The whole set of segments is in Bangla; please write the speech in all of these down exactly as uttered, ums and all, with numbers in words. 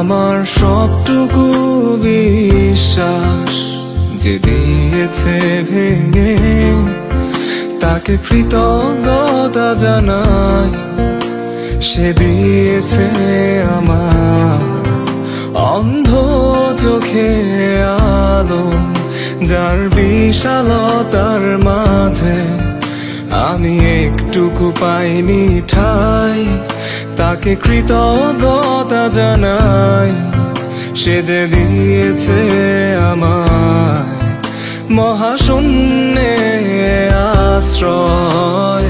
আমার সবটুকু বিশ্বাস যে দিয়েছে ভেঙে, তাকে কৃতজ্ঞতা জানাই। সে দিয়েছে আমার অন্ধ চোখে আলো, যার বিশালতার মাঝে আমি একটুকু পাইনি ঠাই। তাকে কৃতজ্ঞতা জানাই, সে যে দিয়েছে আমায় মহাশূন্যে আশ্রয়।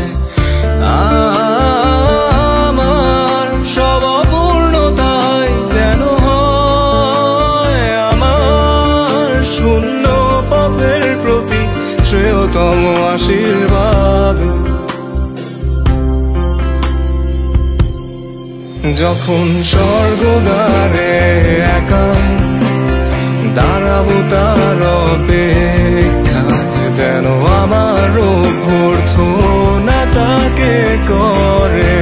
আমার সব অপূর্ণতায় যেন হয় আমার শূন্য পথের প্রতি শ্রেয়তম আশীর্বাদ। যখন স্বর্গদ্বারে একা দাঁড়াবো তার অপেক্ষায়, যেন আমার অভ্যর্থনা তাকে করে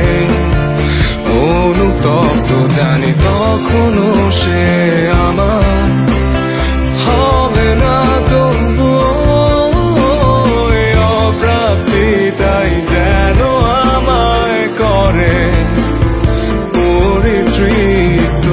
অনুতপ্ত। জানি তখনও সে আমার হবে না তবুও অপ্রাপ্তি, তাই যেন আমায় করে পরিতৃপ্ত।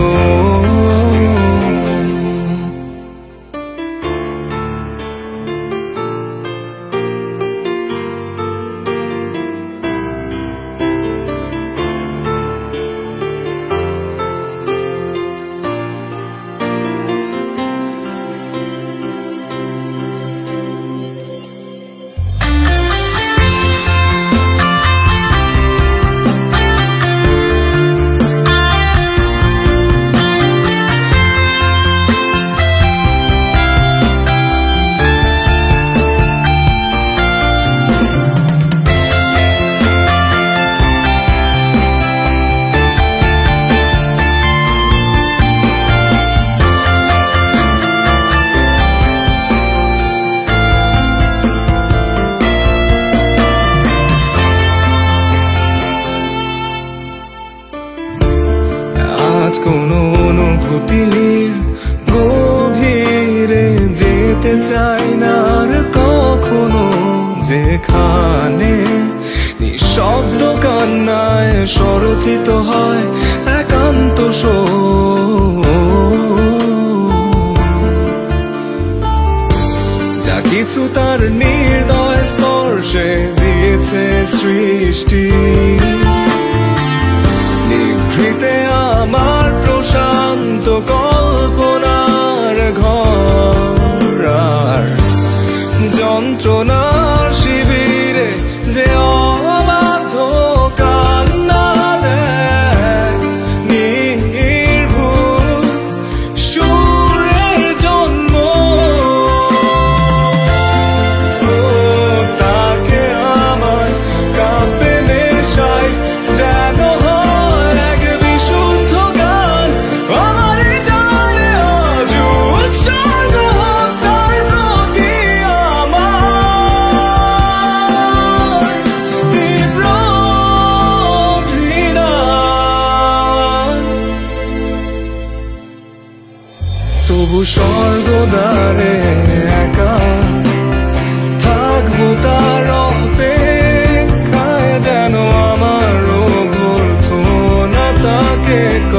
আজ কোনো অনুভূতির গভীরে যেতে চাই না আর কখনো, যেখানে নিঃশব্দ কান্নায় স্বরচিত হয় একান্ত শোক। যা কিছু তার নির্দয় স্পর্শে দিয়েছে সৃষ্টি, নিভৃতে আমার প্রশান্ত কল্পনার ঘর। আর যন্ত্রণার শিবিরে যে অবাধ্য কান্না দেয়, নির্ভুল সুরের জন্ম, তাকে আমার কাঁপে নেশায় যেন তবু স্বর্গদ্বারে একা থাকবো তার অপেক্ষায়, যেন আমার অভ্যর্থনা তাকে